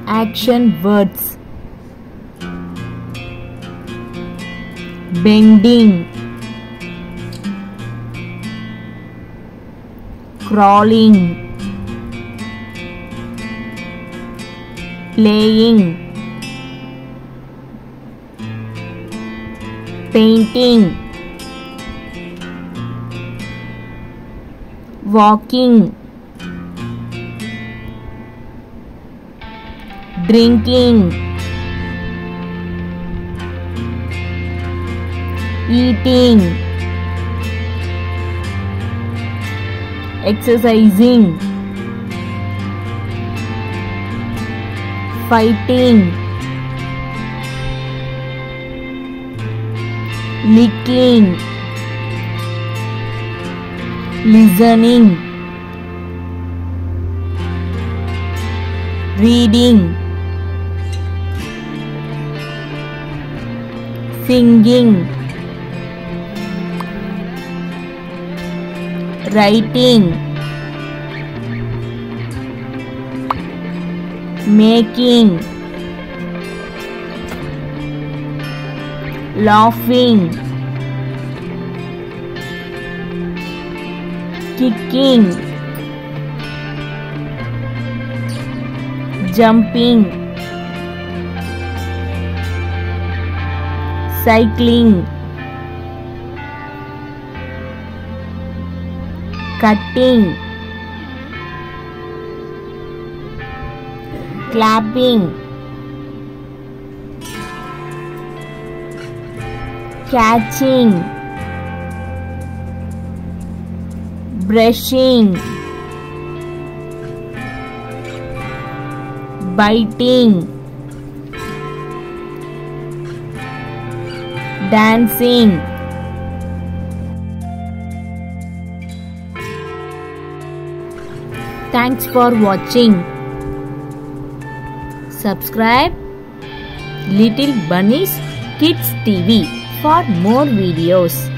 Action words: bending, crawling, playing, painting, walking, drinking, eating, exercising, fighting, licking, listening, reading, singing, writing, making, laughing, kicking, jumping, cycling, cutting, clapping, catching, brushing, biting, dancing. Thanks for watching. Subscribe Little Bunnies Kids TV for more videos.